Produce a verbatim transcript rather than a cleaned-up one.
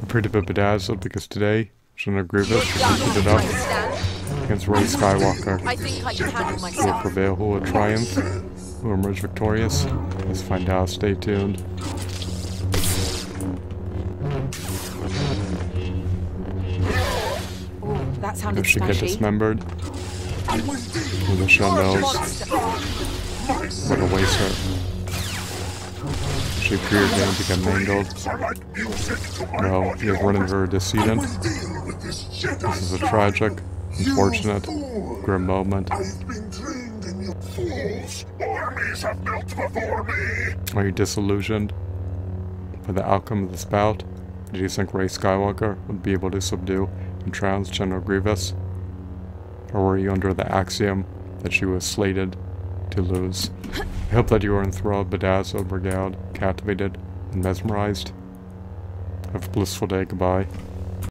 Prepare to be bedazzled because today, General Grievous will it up against Rey Skywalker. I think I can handle Who will myself. prevail, who will triumph, who will emerge victorious. Let's find out, stay tuned. Oh, that sounded Does she get smashy. dismembered? Who the show knows? What a waste her. She appeared then to get mangled. No, he has run into her decedent. This is a tragic, unfortunate, grim moment. Are you disillusioned by the outcome of this bout? Did you think Rey Skywalker would be able to subdue and trounce General Grievous? Or were you under the axiom that she was slated to lose? I hope that you are enthralled, bedazzled, regaled, captivated, and mesmerized. Have a blissful day. Goodbye.